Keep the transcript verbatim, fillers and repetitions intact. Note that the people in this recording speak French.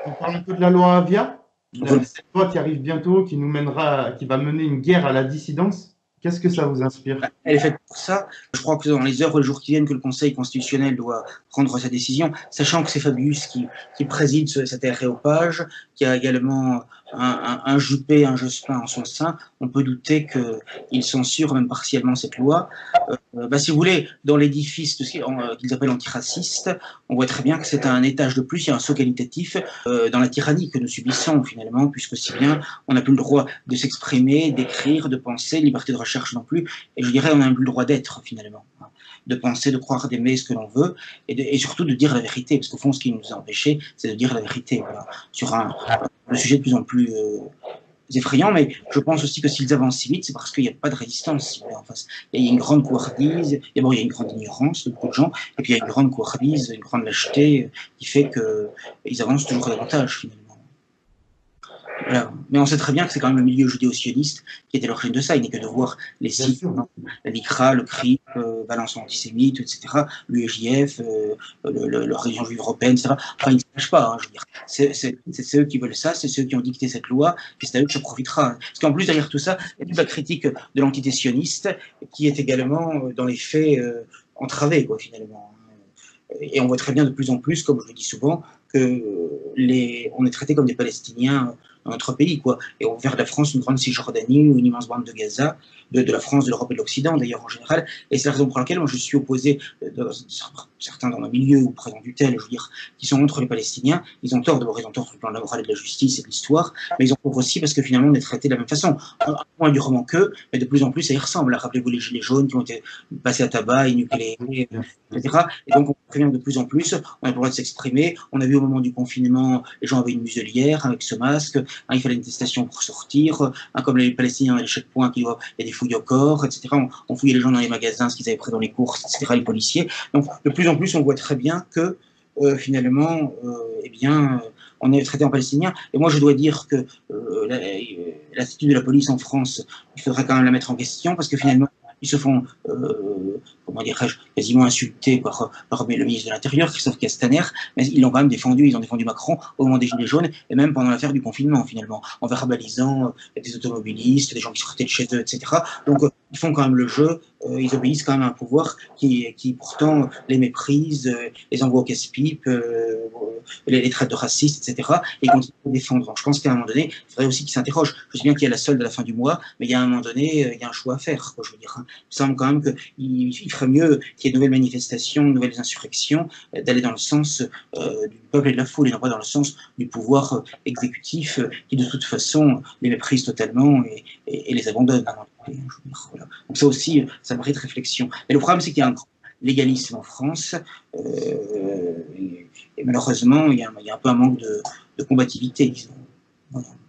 On parle un peu de la loi Avia, la- Vol- cette loi qui arrive bientôt, qui nous mènera, qui va mener une guerre à la dissidence. Qu'est-ce que ça vous inspire? Elle est faite pour ça. Je crois que dans les heures ou les jours qui viennent, que le Conseil constitutionnel doit prendre sa décision, sachant que c'est Fabius qui, qui préside ce- cet aréopage, qui a également un, un, un Juppé, un Jospin en son sein, on peut douter qu'il censure même partiellement cette loi. Euh, bah, si vous voulez, dans l'édifice de ce qu'ils euh, qu'ils appellent antiraciste, on voit très bien que c'est un étage de plus, il y a un saut qualitatif euh, dans la tyrannie que nous subissons finalement, puisque si bien on n'a plus le droit de s'exprimer, d'écrire, de penser, liberté de recherche non plus, et je dirais on n'a plus le droit d'être finalement, hein, de penser, de croire, d'aimer ce que l'on veut, et, de, et, surtout de dire la vérité, parce qu'au fond ce qui nous a empêchés, c'est de dire la vérité, voilà, sur un, un sujet de plus en plus euh, effrayant, mais je pense aussi que s'ils avancent si vite, c'est parce qu'il n'y a pas de résistance. Si en face. Il y a une grande couardise, d'abord il y a une grande ignorance de beaucoup de gens, et puis il y a une grande couardise, une grande lâcheté qui fait qu'ils avancent toujours davantage finalement. Voilà. Mais on sait très bien que c'est quand même le milieu judéo-sioniste qui était l'origine de ça. Il n'est que de voir les Bien sites, sûr. hein, la LICRA, le C R I P, euh, Valence antisémite, et cetera, l'U E J F, euh, le, le, la religion juive européenne, et cetera. Enfin, ils ne se cachent pas, hein, je veux dire. C'est eux qui veulent ça, c'est ceux qui ont dicté cette loi, et c'est à eux que ça profitera. Parce qu'en plus, derrière tout ça, il y a toute la critique de l'entité sioniste qui est également, dans les faits, euh, entravée, quoi, finalement. Et on voit très bien de plus en plus, comme je le dis souvent, que les, on est traité comme des Palestiniens dans notre pays, quoi. Et on fait de la France une grande Cisjordanie ou une immense bande de Gaza, de, de la France, de l'Europe et de l'Occident, d'ailleurs, en général. Et c'est la raison pour laquelle moi, je suis opposé, de, certains dans le milieu ou présent du tel, je veux dire, qui sont contre les Palestiniens. Ils ont tort, d'abord, ils ont tort sur le plan de la morale et de la justice et de l'histoire, mais ils ont tort aussi parce que finalement, on est traité de la même façon. Un peu moins durement qu'eux, mais de plus en plus, ça y ressemble. Rappelez-vous les gilets jaunes qui ont été passés à tabac, énucléés, et cetera. Et donc, on prévient de plus en plus, on a le droit de s'exprimer. On a vu au moment du confinement, les gens avaient une muselière avec ce masque, hein, il fallait une attestation pour sortir, hein, comme les Palestiniens dans les checkpoints, il y a des fouilles au corps, et cetera. On, on fouillait les gens dans les magasins, ce qu'ils avaient pris dans les courses, et cetera, les policiers. Donc, de plus en plus, on voit très bien que, euh, finalement, euh, eh bien, on est traité en palestinien. Et moi, je dois dire que euh, l'attitude de la police en France, il faudrait quand même la mettre en question, parce que finalement, ils se font, euh, comment dirais-je, quasiment insultés par, par le ministre de l'Intérieur, Christophe Castaner, mais ils l'ont quand même défendu, ils ont défendu Macron au moment des Gilets jaunes, et même pendant l'affaire du confinement, finalement, en verbalisant euh, des automobilistes, des gens qui sortaient de chez eux, et cetera. Donc, euh, ils font quand même le jeu, euh, ils obéissent quand même à un pouvoir qui, qui pourtant, les méprise, euh, les envoie au casse-pipe, euh, les, les traite de racistes, et cetera. Et ils continuent à défendre. Donc, je pense qu'à un moment donné, il faudrait aussi qu'ils s'interrogent. Je sais bien qu'il y a la solde à la fin du mois, mais il y a un moment donné, euh, il y a un choix à faire, quoi, je veux dire. Hein. Il me semble quand même qu'il il ferait mieux qu'il y ait de nouvelles manifestations, de nouvelles insurrections, euh, d'aller dans le sens euh, du peuple et de la foule, et non pas dans le sens du pouvoir euh, exécutif, euh, qui de toute façon les méprise totalement et, et, et les abandonne. Hein. Et, dire, voilà. Donc ça aussi, ça mérite réflexion. Mais le problème, c'est qu'il y a un grand légalisme en France, euh, et, et malheureusement, il y, a, il y a un peu un manque de, de combativité, disons. Voilà.